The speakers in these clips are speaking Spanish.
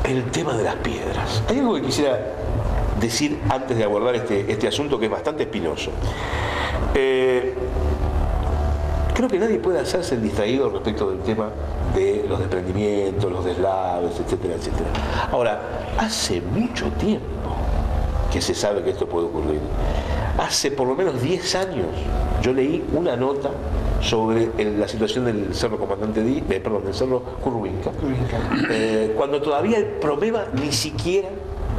el tema de las piedras. Hay algo que quisiera decir antes de abordar este asunto que es bastante espinoso. Creo que nadie puede hacerse el distraído respecto del tema de los desprendimientos, los deslaves, etcétera, etcétera. Ahora, hace mucho tiempo que se sabe que esto puede ocurrir. Hace por lo menos 10 años yo leí una nota sobre la situación del Cerro Comandante del Cerro Curruvinca, cuando todavía el problema ni siquiera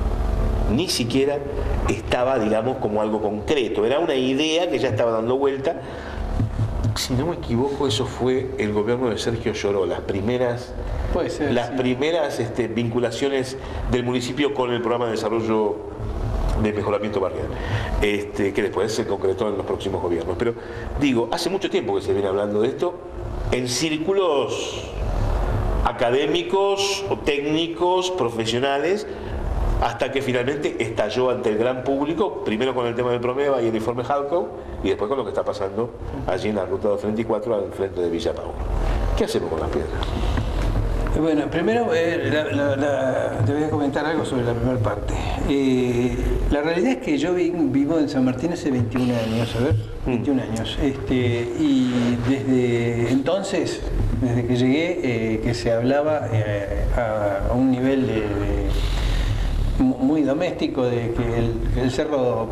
estaba, digamos, como algo concreto. Era una idea que ya estaba dando vuelta. Si no me equivoco, eso fue el gobierno de Sergio Lloró, las primeras vinculaciones del municipio con el programa de desarrollo de mejoramiento barrial, que después se concretó en los próximos gobiernos. Pero digo, hace mucho tiempo que se viene hablando de esto en círculos académicos o técnicos, profesionales, hasta que finalmente estalló ante el gran público, primero con el tema del Promeva y el informe Halco, y después con lo que está pasando allí en la ruta 234 al frente de Villa Paul. ¿Qué hacemos con las piedras? Bueno, primero te voy a comentar algo sobre la primera parte. La realidad es que yo vivo en San Martín hace 21 años, 21 años. Y desde entonces, desde que llegué, que se hablaba a un nivel muy doméstico de que el cerro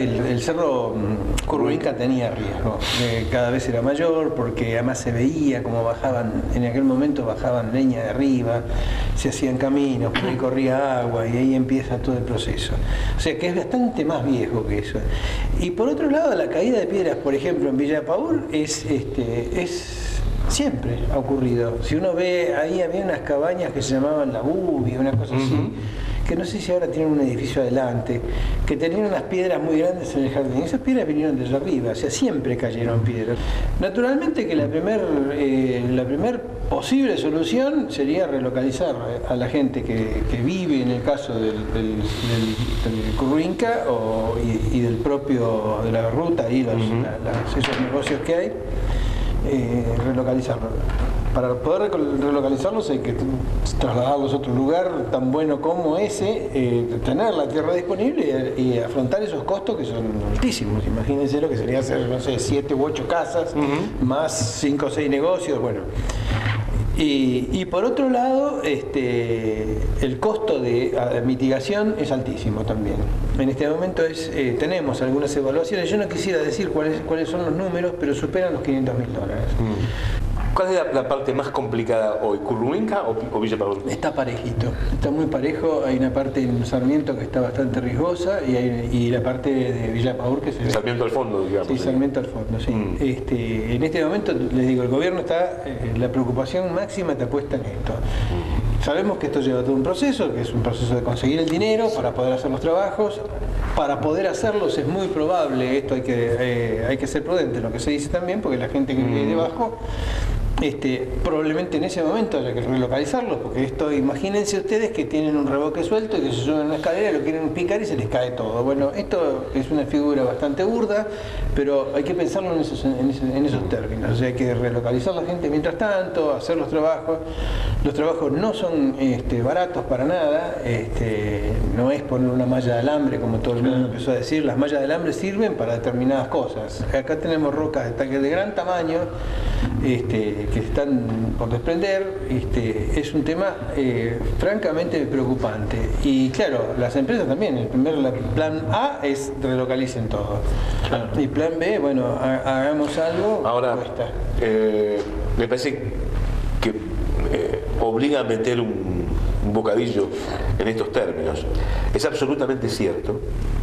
Curruvinca tenía riesgo, cada vez era mayor, porque además se veía como bajaban, en aquel momento bajaban leña de arriba, se hacían caminos, por ahí corría agua y ahí empieza todo el proceso. O sea que es bastante más viejo que eso. Y por otro lado, la caída de piedras, por ejemplo, en Villa Paul es siempre ha ocurrido. Si uno ve, ahí había unas cabañas que se llamaban La Bubia, una cosa así, que no sé si ahora tienen un edificio adelante, que tenían unas piedras muy grandes en el jardín. Esas piedras vinieron desde arriba, o sea, siempre cayeron piedras. Naturalmente que la primer posible solución sería relocalizar a la gente que vive, en el caso del Curruvinca y del propio, de la ruta, y esos negocios que hay, relocalizarlo. Para poder relocalizarlos hay que trasladarlos a otro lugar tan bueno como ese, tener la tierra disponible y afrontar esos costos que son altísimos. Imagínense lo que sería hacer, no sé, 7 u 8 casas, más 5 o 6 negocios, bueno. Y por otro lado, el costo de mitigación es altísimo también. En este momento tenemos algunas evaluaciones, yo no quisiera decir cuáles son los números, pero superan los $500.000. ¿Cuál es la parte más complicada hoy? ¿Curruvinca o Villa Paul? Está parejito, está muy parejo. Hay una parte en Sarmiento que está bastante riesgosa y la parte de Villa Paul que se ve. Sarmiento al fondo, digamos. Sí, Sarmiento al fondo, sí. En este momento, les digo, el gobierno está, la preocupación máxima está puesta en esto. Sabemos que esto lleva todo un proceso, que es un proceso de conseguir el dinero para poder hacer los trabajos. Para poder hacerlos es muy probable, esto hay que ser prudente, lo que se dice también, porque la gente que vive debajo, probablemente en ese momento haya que relocalizarlos, porque esto, imagínense ustedes que tienen un revoque suelto y que se suben a una escalera, lo quieren picar y se les cae todo. Bueno, esto es una figura bastante burda, pero hay que pensarlo en esos términos. O sea, hay que relocalizar a la gente mientras tanto, hacer los trabajos. Los trabajos no son baratos para nada, no es poner una malla de alambre, como todo el mundo empezó a decir. Las mallas de alambre sirven para determinadas cosas. Acá tenemos rocas de gran tamaño, que están por desprender. Es un tema francamente preocupante. Y claro, las empresas también, el plan A es relocalicen todo. Claro. Y plan B, bueno, hagamos algo. Ahora, me parece que obliga a meter un bocadillo en estos términos. Es absolutamente cierto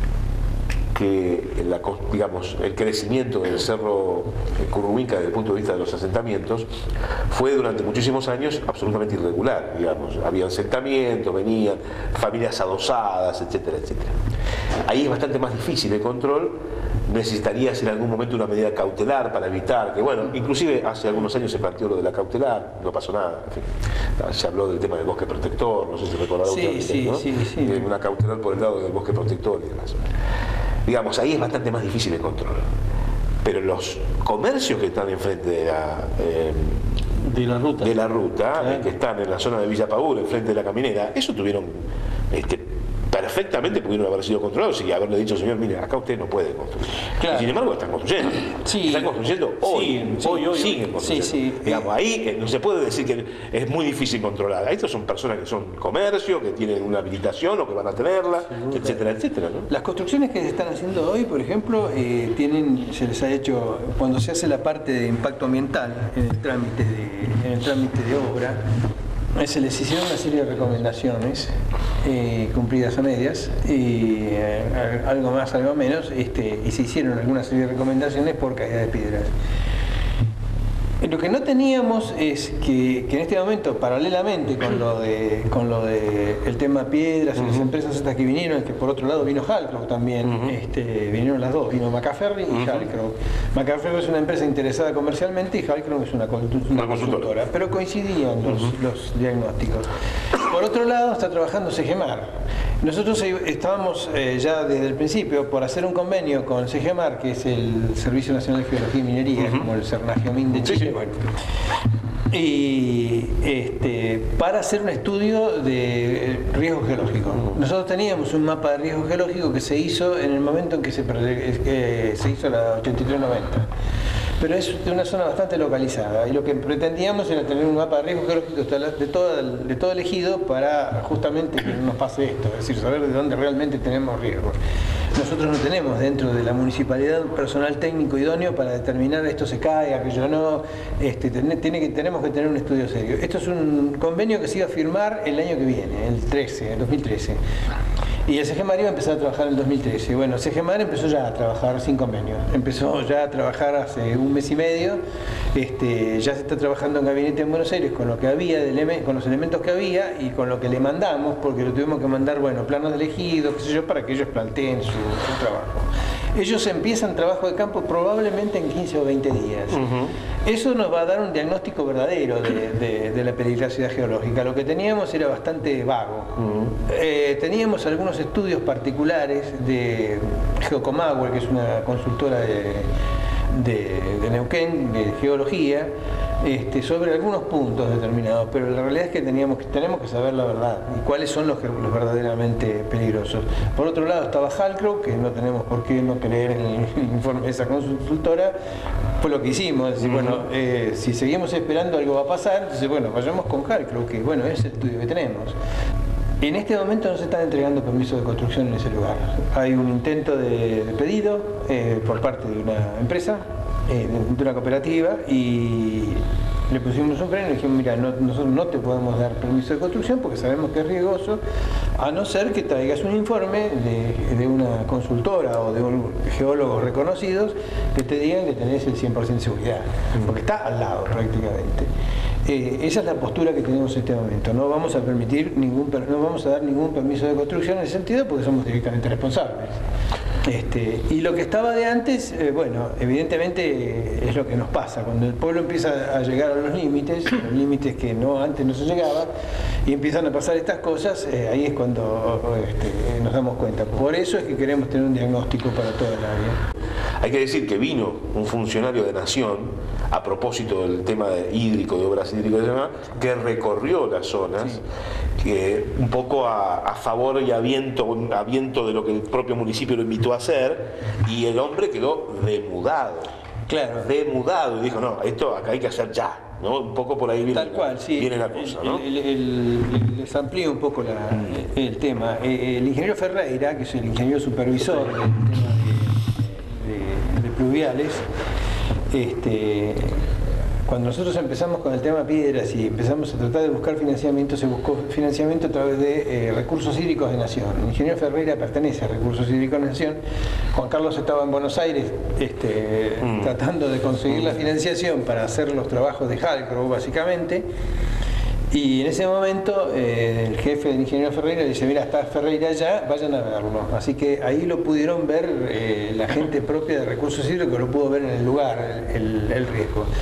que el crecimiento del Cerro Curruvinca desde el punto de vista de los asentamientos fue durante muchísimos años absolutamente irregular, digamos. Había asentamientos, venían familias adosadas, etcétera, etcétera. Ahí es bastante más difícil el control. Necesitarías en algún momento una medida cautelar para evitar que, bueno, inclusive hace algunos años se planteó lo de la cautelar, no pasó nada, en fin, se habló del tema del bosque protector, no sé si recordará usted, ¿no? Sí. Una cautelar por el lado del bosque protector y demás. Digamos, ahí es bastante más difícil el control. Pero los comercios que están enfrente de la ruta, que están en la zona de Villa Paúl, enfrente de la caminera, eso tuvieron, perfectamente pudieron haber sido controlados y haberle dicho al señor, mire, acá usted no puede construir. Claro. Y sin embargo están construyendo. Sí. Están construyendo hoy siguen construyendo. Sí. Digamos, ahí no se puede decir que es muy difícil controlar. Estos son personas que son comercio, que tienen una habilitación o que van a tenerla, etcétera, etcétera, ¿no? Las construcciones que se están haciendo hoy, por ejemplo, se les ha hecho, cuando se hace la parte de impacto ambiental en el trámite de obra, se les hicieron una serie de recomendaciones cumplidas a medias y algo más, algo menos, y se hicieron alguna serie de recomendaciones por caída de piedras. Lo que no teníamos es que en este momento, paralelamente con lo de el tema piedras y las empresas estas que vinieron, que por otro lado vino Halcrow también, vinieron las dos, vino Macaferri y Halcrow. Macaferri es una empresa interesada comercialmente y Halcrow es una consultora, pero coincidían los diagnósticos. Por otro lado está trabajando Segemar. Nosotros estábamos ya desde el principio por hacer un convenio con Segemar, que es el Servicio Nacional de Geología y Minería, como el Cernagiomín de Chile. Bueno. Y para hacer un estudio de riesgo geológico. Nosotros teníamos un mapa de riesgo geológico que se hizo en el momento en que se hizo la 8390. Pero es de una zona bastante localizada y lo que pretendíamos era tener un mapa de riesgo geológico de todo el ejido para justamente que no nos pase esto, es decir, saber de dónde realmente tenemos riesgo. Nosotros no tenemos dentro de la municipalidad un personal técnico idóneo para determinar esto se cae, aquello no, tenemos que tener un estudio serio. Esto es un convenio que se iba a firmar el año que viene, el 2013. Y el Segemar iba a empezar a trabajar en el 2013. Bueno, Segemar empezó ya a trabajar sin convenio. Empezó ya a trabajar hace un mes y medio. Ya se está trabajando en gabinete en Buenos Aires con lo que había, con los elementos que había y con lo que le mandamos, porque lo tuvimos que mandar, planos de elegido, qué sé yo, para que ellos planteen su trabajo. Ellos empiezan trabajo de campo probablemente en 15 o 20 días. Eso nos va a dar un diagnóstico verdadero de la peligrosidad geológica. Lo que teníamos era bastante vago. Teníamos algunos estudios particulares de Geocomauer, que es una consultora de Neuquén, de geología, sobre algunos puntos determinados, pero la realidad es que tenemos que saber la verdad y cuáles son los verdaderamente peligrosos. Por otro lado estaba Halcrow, que no tenemos por qué no creer en el informe de esa consultora. Fue lo que hicimos, es decir, si seguimos esperando algo va a pasar, entonces vayamos con Halcrow, que es el estudio que tenemos. En este momento no se están entregando permisos de construcción en ese lugar. Hay un intento de pedido por parte de una empresa, de una cooperativa, y le pusimos un freno y le dijimos, mira, nosotros no te podemos dar permiso de construcción porque sabemos que es riesgoso, a no ser que traigas un informe de una consultora o de un geólogos reconocidos que te digan que tenés el 100% de seguridad, porque está al lado prácticamente. Esa es la postura que tenemos en este momento. No vamos a dar ningún permiso de construcción en ese sentido porque somos directamente responsables. Y lo que estaba de antes, evidentemente es lo que nos pasa. Cuando el pueblo empieza a llegar a los límites que antes no se llegaba, y empiezan a pasar estas cosas, ahí es cuando nos damos cuenta. Por eso es que queremos tener un diagnóstico para toda el área. Hay que decir que vino un funcionario de Nación a propósito del tema hídrico, de obras hídricas y demás, que recorrió las zonas, que un poco a favor y a viento de lo que el propio municipio lo invitó a hacer, y el hombre quedó demudado. Claro. Demudado, y dijo, no, esto acá hay que hacer ya, ¿no? Un poco por ahí viene, viene la cosa, ¿no? Les amplío un poco el tema. El ingeniero Ferreira, que es el ingeniero supervisor del tema de pluviales, cuando nosotros empezamos con el tema piedras y empezamos a tratar de buscar financiamiento, se buscó financiamiento a través de Recursos Hídricos de Nación. El ingeniero Ferreira pertenece a Recursos Hídricos de Nación. Juan Carlos estaba en Buenos Aires tratando de conseguir la financiación para hacer los trabajos de Halcrow, básicamente. Y en ese momento el jefe del ingeniero Ferreira le dice, mira, está Ferreira allá, vayan a verlo. Así que ahí lo pudieron ver la gente propia de Recursos Hídricos, lo pudo ver en el lugar, el riesgo.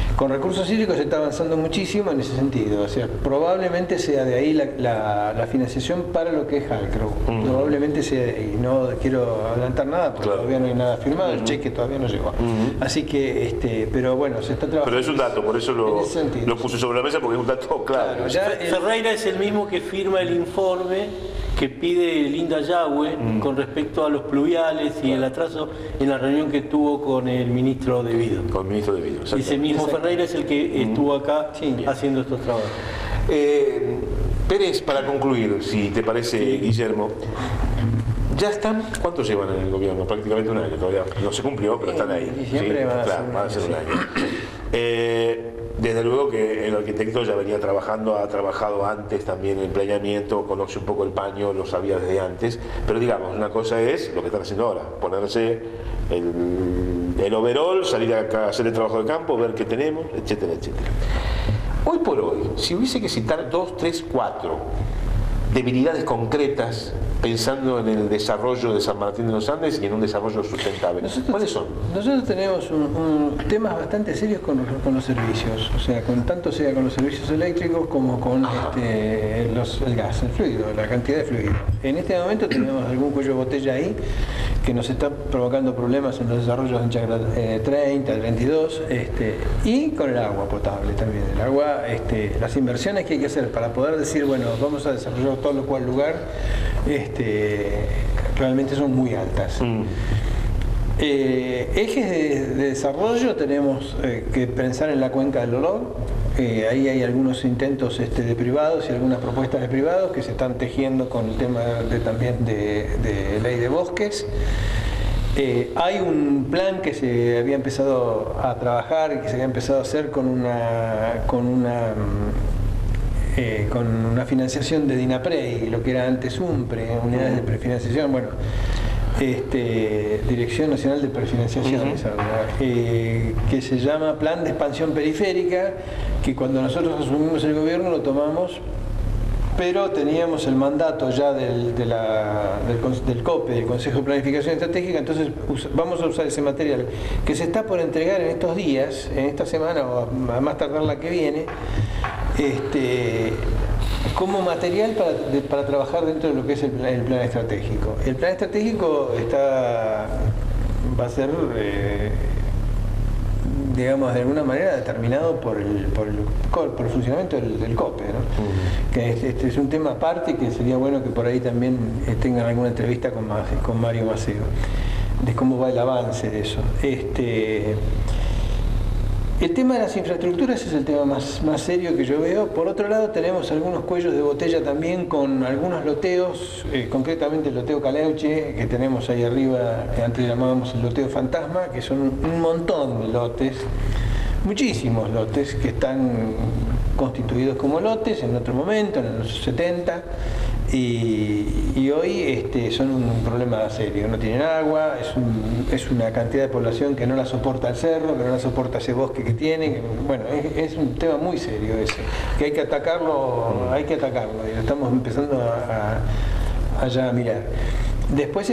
Con recursos hídricos se está avanzando muchísimo en ese sentido, o sea, probablemente sea de ahí la financiación para lo que es Halcrow, probablemente sea de ahí, no quiero adelantar nada porque todavía no hay nada firmado, el cheque todavía no llegó, así que, pero bueno, se está trabajando. Pero es un dato, por eso lo puse sobre la mesa porque es un dato claro. Ferreira es el mismo que firma el informe que pide Linda Yagüe con respecto a los pluviales y el atraso en la reunión que tuvo con el ministro De Vido. Con el ministro De Vido, ese mismo Ferreira es el que estuvo acá haciendo estos trabajos. Pérez, para concluir, si te parece, Guillermo, ya están, ¿cuánto llevan en el gobierno? Prácticamente un año, todavía no se cumplió, pero están ahí. Diciembre van a ser un año. Desde luego que el arquitecto ya venía trabajando, ha trabajado antes también en planeamiento, conoce un poco el paño, lo sabía desde antes, pero digamos, una cosa es lo que están haciendo ahora, ponerse el overall, salir a hacer el trabajo de campo, ver qué tenemos, etcétera, etcétera. Hoy por hoy, si hubiese que citar 2, 3, 4 debilidades concretas pensando en el desarrollo de San Martín de los Andes y en un desarrollo sustentable, ¿cuáles son? Nosotros tenemos temas bastante serios con los servicios, o sea, tanto sea con los servicios eléctricos como con el gas, el fluido, la cantidad de fluido. En este momento tenemos algún cuello de botella ahí que nos está provocando problemas en los desarrollos en Chacra 30, 32, y con el agua potable también. El agua, las inversiones que hay que hacer para poder decir, bueno, vamos a desarrollar todo lo cual lugar, realmente son muy altas. Ejes de desarrollo tenemos que pensar en la cuenca del Olor. Ahí hay algunos intentos de privados y algunas propuestas de privados que se están tejiendo con el tema también de ley de bosques. Hay un plan que se había empezado a trabajar y que se había empezado a hacer con una financiación de DINAPREI, lo que era antes UMPRE, unidades de prefinanciación, bueno, Dirección Nacional de Prefinanciación, que se llama Plan de Expansión Periférica, que cuando nosotros asumimos el gobierno lo tomamos, pero teníamos el mandato ya del COPE, del Consejo de Planificación Estratégica, entonces vamos a usar ese material que se está por entregar en estos días, en esta semana o a más tardar la que viene, como material para trabajar dentro de lo que es el plan estratégico. El plan estratégico va a ser, digamos, de alguna manera determinado por el funcionamiento del COPE, ¿no? Que este es un tema aparte que sería bueno que por ahí también tengan alguna entrevista con Mario Maceo, de cómo va el avance de eso. El tema de las infraestructuras es el tema más serio que yo veo. Por otro lado, tenemos algunos cuellos de botella también con algunos loteos, concretamente el loteo Caleuche, que tenemos ahí arriba, que antes llamábamos el loteo fantasma, que son un montón de lotes, muchísimos lotes que están constituidos como lotes en otro momento, en los 70, y hoy son un problema serio. No tienen agua, es una cantidad de población que no la soporta el cerro, que no la soporta ese bosque que tiene. Bueno, es un tema muy serio ese, que hay que atacarlo, y lo estamos empezando a mirar. Después,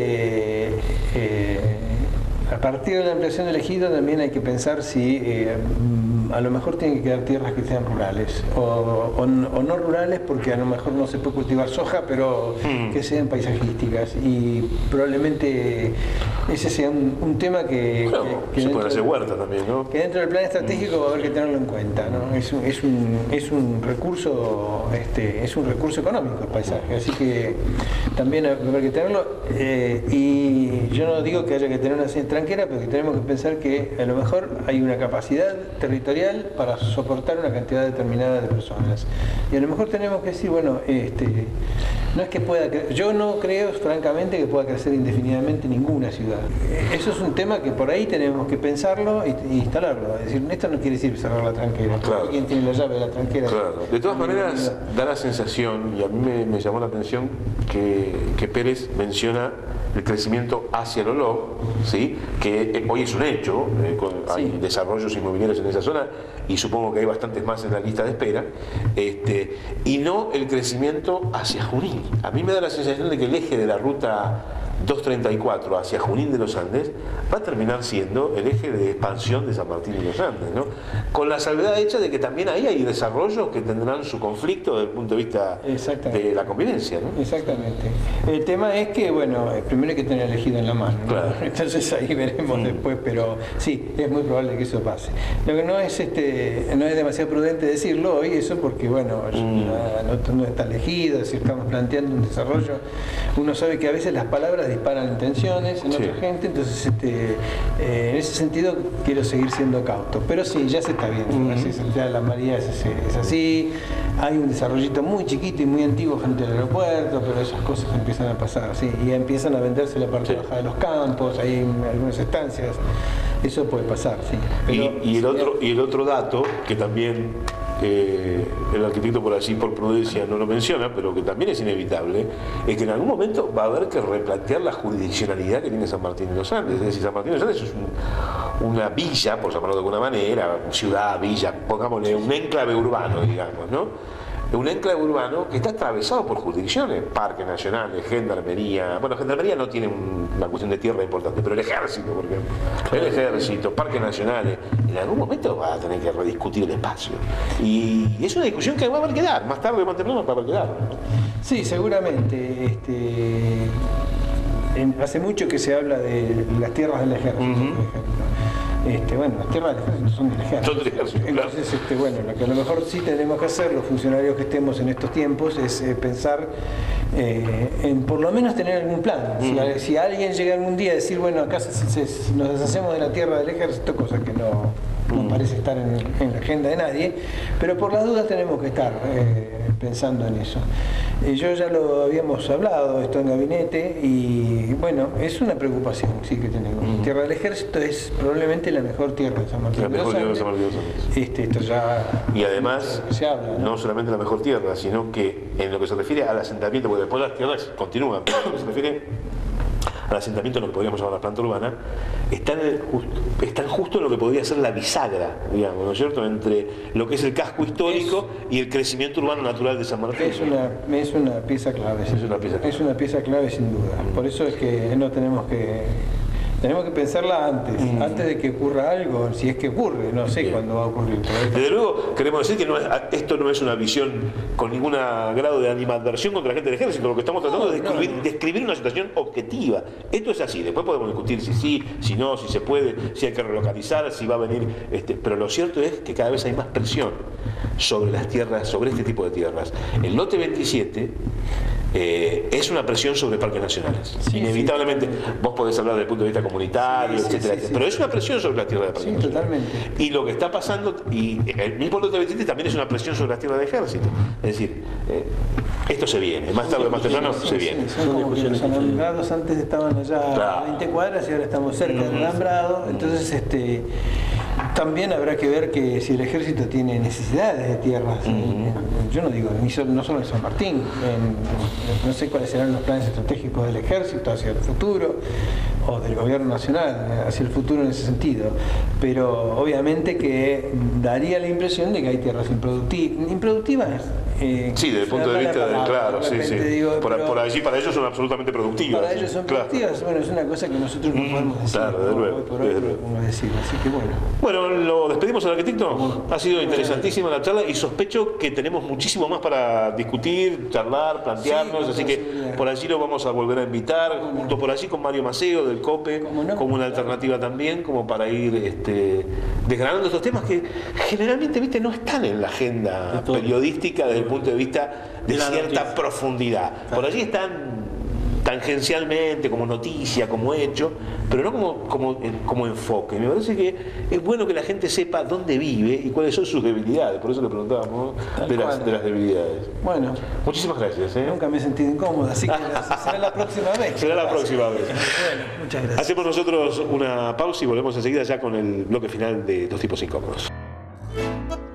a partir de la ampliación del ejido también hay que pensar si a lo mejor tienen que quedar tierras que sean rurales o no rurales, porque a lo mejor no se puede cultivar soja, pero que sean paisajísticas, y probablemente ese sea un tema que se puede hacer huerta también, ¿no? Que dentro del plan estratégico va a haber que tenerlo en cuenta, ¿no? Es un recurso económico el paisaje, así que también va a haber que tenerlo, y yo no digo que haya que tener una tranquera, pero que tenemos que pensar que a lo mejor hay una capacidad territorial para soportar una cantidad determinada de personas, y a lo mejor tenemos que decir, bueno, no es que yo no creo francamente que pueda crecer indefinidamente ninguna ciudad. Eso es un tema que por ahí tenemos que pensarlo e instalarlo. Es decir, esto no quiere decir cerrar la tranquera. Claro. ¿Quién tiene la llave de la tranquera? Claro. De todas maneras, da la sensación, y a mí me llamó la atención, que Pérez menciona el crecimiento hacia el Olor, ¿sí? Que hoy es un hecho, hay desarrollos inmobiliarios en esa zona, y supongo que hay bastantes más en la lista de espera, y no el crecimiento hacia Junín. A mí me da la sensación de que el eje de la ruta 234 hacia Junín de los Andes va a terminar siendo el eje de expansión de San Martín de los Andes, ¿no? Con la salvedad hecha de que también ahí hay desarrollos que tendrán su conflicto desde el punto de vista de la convivencia, ¿no? Exactamente. El tema es que, bueno, primero hay que tener elegido en la mano, ¿no? Claro. Entonces ahí veremos después, pero sí, es muy probable que eso pase. Lo que no es demasiado prudente decirlo hoy, eso porque, bueno, no está elegido, es decir, estamos planteando un desarrollo. Uno sabe que a veces las palabras disparan intenciones en otra gente, entonces en ese sentido quiero seguir siendo cauto. Pero sí, ya se está viendo, ya la María es así, hay un desarrollito muy chiquito y muy antiguo frente al aeropuerto, pero esas cosas empiezan a pasar, sí, y empiezan a venderse la parte baja de los campos, hay algunas estancias, eso puede pasar, sí. Pero, y el otro dato que también el arquitecto por allí por prudencia no lo menciona, pero que también es inevitable, es que en algún momento va a haber que replantear la jurisdiccionalidad que tiene San Martín de los Andes. Es decir, San Martín de los Andes es una villa, por llamarlo de alguna manera, ciudad, villa, pongámosle un enclave urbano, digamos, ¿no? Un enclave urbano que está atravesado por jurisdicciones, parques nacionales, gendarmería. Bueno, gendarmería no tiene una cuestión de tierra importante, pero el ejército, por ejemplo. El ejército, parques nacionales, en algún momento va a tener que rediscutir el espacio. Y es una discusión que va a haber que dar, más tarde o más temprano va a haber que dar. Sí, seguramente. Hace mucho que se habla de las tierras del ejército, por ejemplo. Bueno, las tierras del ejército son del ejército. Entonces, bueno, lo que a lo mejor sí tenemos que hacer los funcionarios que estemos en estos tiempos es pensar en por lo menos tener algún plan. Si alguien llega algún día a decir, bueno, acá nos deshacemos de la tierra del ejército, cosa que no parece estar en la agenda de nadie, pero por las dudas tenemos que estar pensando en eso. Yo ya lo habíamos hablado esto en gabinete y bueno, es una preocupación sí que tenemos. Tierra del ejército es probablemente la mejor tierra de San Martín. La mejor tierra de San Martín de los Andes. Esto ya y además se habla, ¿no? Solamente la mejor tierra, sino que en lo que se refiere al asentamiento, porque después las tierras continúan, pero en lo que se refiere al asentamiento, lo que podríamos llamar la planta urbana, están justo en lo que podría ser la bisagra, digamos, ¿no es cierto?, entre lo que es el casco histórico y el crecimiento urbano natural de San Martín. Es una pieza clave. Es una pieza clave sin duda. Por eso es que no tenemos que pensarla antes de que ocurra algo, si es que ocurre, no sé cuándo va a ocurrir. Desde luego, queremos decir que esto no es una visión con ningún grado de animadversión contra la gente del ejército, lo que estamos tratando es describir una situación objetiva. Esto es así, después podemos discutir si sí, si no, si se puede, si hay que relocalizar, si va a venir, pero lo cierto es que cada vez hay más presión sobre las tierras, sobre este tipo de tierras. El lote 27 es una presión sobre parques nacionales. Inevitablemente, vos podés hablar desde el punto de vista comunitario, etcétera, pero es una presión sobre las tierras de parques nacionales. Totalmente. Y lo que está pasando, y el mismo lote 27 también es una presión sobre las tierras de ejército. Es decir, esto se viene, más tarde o más temprano se viene. Son como que los alambrados antes estaban allá a 20 cuadras y ahora estamos cerca del alambrado, entonces también habrá que ver que si el ejército tiene necesidades de tierras, yo no digo no solo en San Martín, no sé cuáles serán los planes estratégicos del ejército hacia el futuro o del gobierno nacional hacia el futuro en ese sentido, pero obviamente que daría la impresión de que hay tierras improductivas. Sí, desde el punto de vista del claro, sí. Digo, por allí, para ellos son absolutamente productivas. Para ellos son productivas, bueno, es una cosa que nosotros no podemos decir. Claro, desde luego. Decir, así que bueno. Bueno, lo despedimos al arquitecto. Ha sido interesantísima la charla y sospecho que tenemos muchísimo más para discutir, charlar, plantearnos, así que por allí lo vamos a volver a invitar, junto por allí con Mario Maceo del COPE, como una alternativa también, como para ir desgranando estos temas que generalmente no están en la agenda periodística desde el punto de vista de cierta profundidad. Por allí están tangencialmente, como noticia, como hecho, pero no como enfoque. Me parece que es bueno que la gente sepa dónde vive y cuáles son sus debilidades. Por eso le preguntábamos de las debilidades. Bueno, muchísimas gracias. Nunca me he sentido incómoda, así que será la próxima vez. Será la próxima vez. Bueno, muchas gracias. Hacemos nosotros una pausa y volvemos enseguida ya con el bloque final de Dos Tipos Incómodos.